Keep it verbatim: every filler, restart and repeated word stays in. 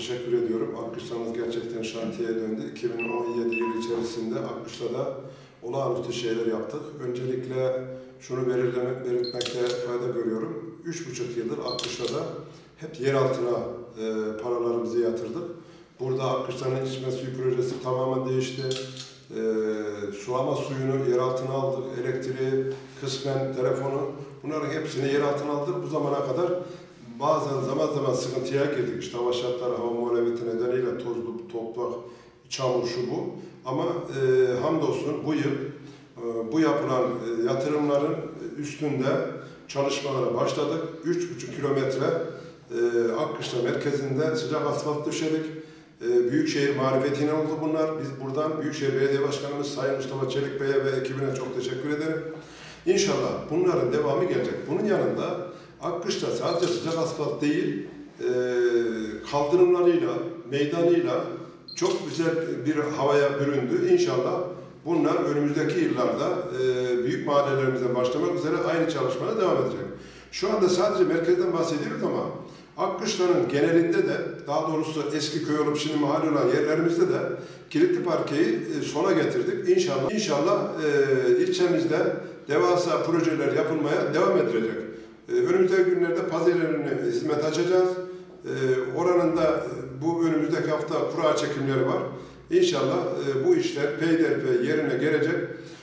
teşekkür ediyorum. Akkışlamız gerçekten şantiyeye döndü. iki bin on yedi yılı içerisinde Akkışla'da olağanüstü şeyler yaptık. Öncelikle şunu belirlemek, belirtmekte fayda görüyorum. Üç buçuk yıldır Akkışla'da hep yer altına e, paralarımızı yatırdık. Burada Akkışla'nın içme suyu projesi tamamen değişti. E, sulama suyunu yer altına aldık. Elektriği, kısmen telefonu, bunların hepsini yer altına aldık. Bu zamana kadar bazen zaman zaman sıkıntıya girdik. İşte hava şartları, hava muhalefeti nedeniyle tozlu, toprak, çamur, şu bu. Ama e, hamdolsun bu yıl e, bu yapılan e, yatırımların üstünde çalışmalara başladık. üç buçuk kilometre e, Akkışla merkezinde sıcak asfalt döşedik. E, Büyükşehir marifetine oldu bunlar. Biz buradan Büyükşehir Belediye Başkanımız Sayın Mustafa Çelik Bey'e ve ekibine çok teşekkür ederim. İnşallah bunların devamı gelecek. Bunun yanında Akkışla sadece sıcak asfalt değil, e, kaldırımlarıyla, meydanıyla çok güzel bir havaya büründü. İnşallah bunlar önümüzdeki yıllarda e, büyük mahallelerimizden başlamak üzere aynı çalışmaya devam edecek. Şu anda sadece merkezden bahsediyoruz ama Akkışla'nın genelinde de, daha doğrusu eski köy olup şimdi mahalle olan yerlerimizde de kilitli parkeyi e, sona getirdik. İnşallah, inşallah e, ilçemizde devasa projeler yapılmaya devam edilecek. Ee, önümüzdeki günlerde pazarlarını hizmet açacağız. Ee, oranın da bu önümüzdeki hafta kura çekimleri var. İnşallah e, bu işler peyderpey yerine gelecek.